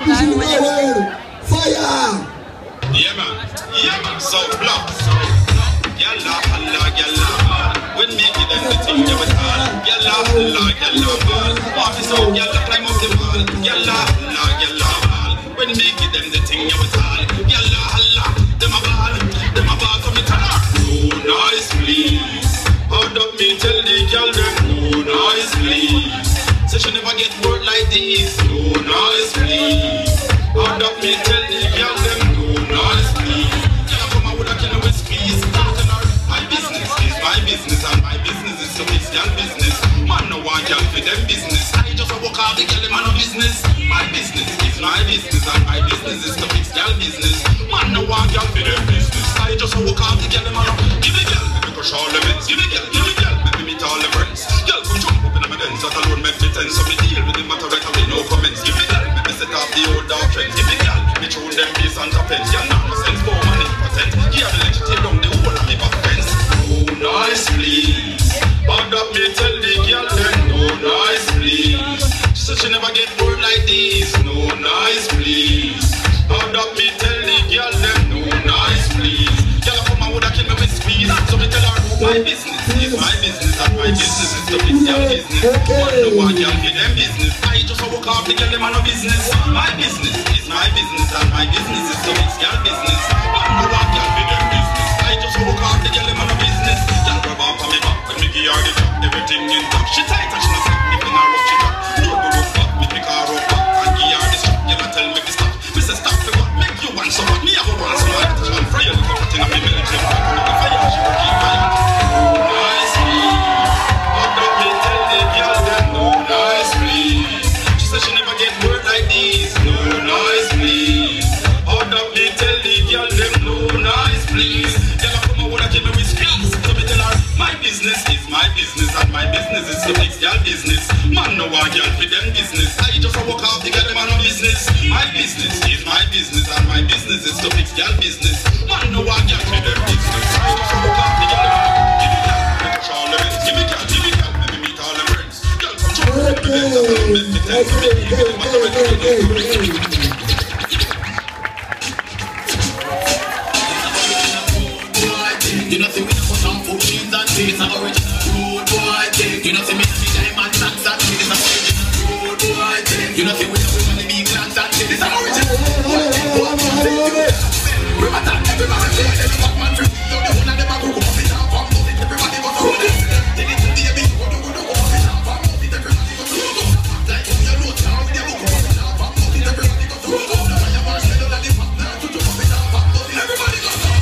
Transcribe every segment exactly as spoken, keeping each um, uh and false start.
Fire! Yeah man, yeah man, so block, so yalla, Allah, yalla, when me give them the thing, you will all yalla, Allah, yalla, walk it out, yalla, climb up the wall, yalla, Allah, yalla, when me give them the thing, you will all yalla, Allah, them a ball, them a ball, come and tell her, no noise please, how do me tell the girl them, no noise please, so she never get word like this, no noise please, how do me tell the girl them, no noise please, girl come out with a killer with squeeze, my business is my business and my business is to fix girl business, man no want girl for them business, I just a walk out the girl man no business, my business is my business and my business is to fix girl business, man no want girl for them business, I just a walk out the girl man no, give me girl, let me crush all the men, give me girl, give me girl, let me meet all the friends, girl come jump up in my dance, that alone make me tense, so me deal with the matter right away, no comments, give me girl, let me set off the old dog trends, give me girl, me throw them base and top ends, girl now no sense for money percent, here the legend take down the whole of me back fence, no noise please, but that me tell the girl then, no noise please, she said she never get bored like this, no noise please, but that me tell the girl then, no noise please, girl come out with a kill me with squeeze, so me tell her my business is my business and my business is to fix your business, one no one girl for them business, I just a walk off the girl them no business, my business is my business and my business is to fix your business, one no one girl for them business, I just a walk off the girl them no business, girl grab off on me back when me give her the job, everything in top, she tight and she no stop, if in her rough she drop, no go rough back, me pick her up back and give her the strap, you not tell me to stop, me say stop for what, make you want so what, me have a want so what, and fry a little bit in a me military, and the fire she will keep fire. She never get word like this, no noise please. Hold up me tell the girl them no noise please. Girl come out with a give me with squeeze. So me tell her my business is my business and my business is to fix girl business. Man no want girl for them business. I just a walk out to get them on no business. My business is my business and my business is to fix girl business. Man no want girl for them business. I just a walk out to get them on. Give me girl, let me push all the rents. Give me girl, give me girl, let me meet all the friends. Girl come jump up the bends and let me tell me. You know, see me put on food, cheese and cheese, an original road boy thing. You know, see me see diamond tracks and this is an original road boy thing. You know, see we know the big lands and this is an original road boy thing. What you think? We matter, everybody say it, every man free. So the one of them a go up it and from it, everybody go through it. Then it's the baby, go to go to go up it and from it, everybody go through it. Like you know, now we never go up it and from it, everybody go through it. The fire man smell of the pop now to to up it and from it, everybody go through it.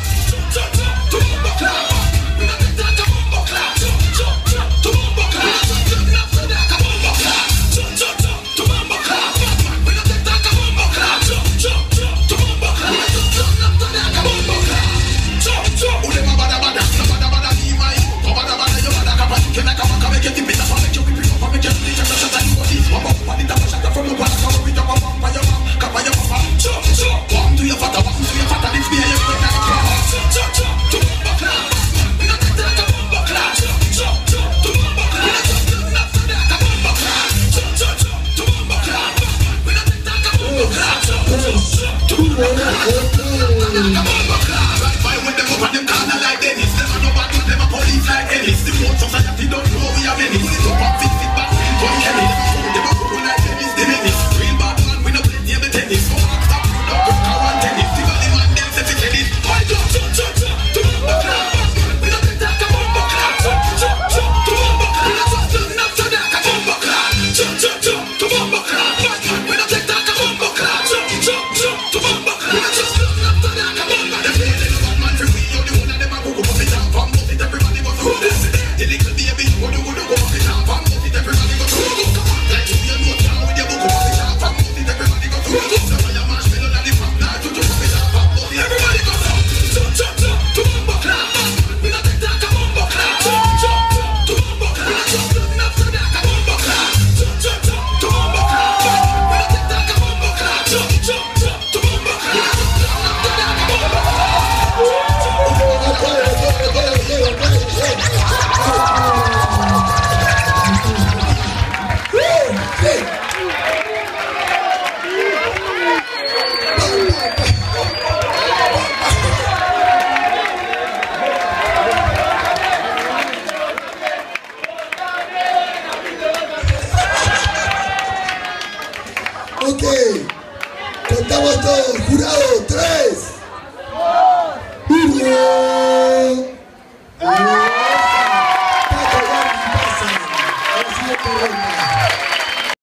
Ok. Contamos todos. Jurado, tres.